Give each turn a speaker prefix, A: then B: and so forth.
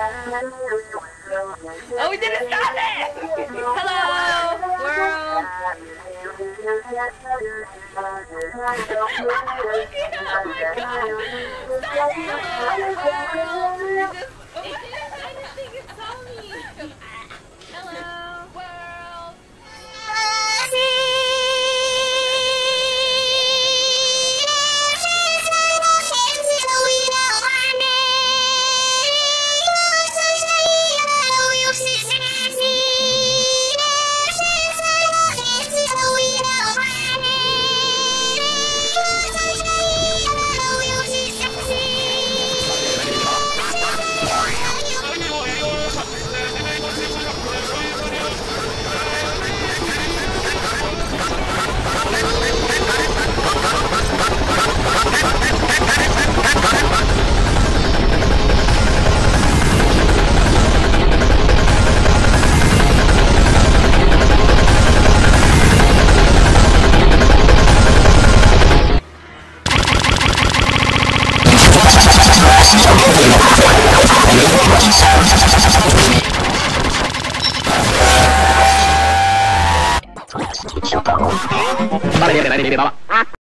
A: Oh, we didn't stop it! Hello, world! Oh my god! Stop it! Hello, world! I didn't think it saw me! Hello, world!
B: Vale,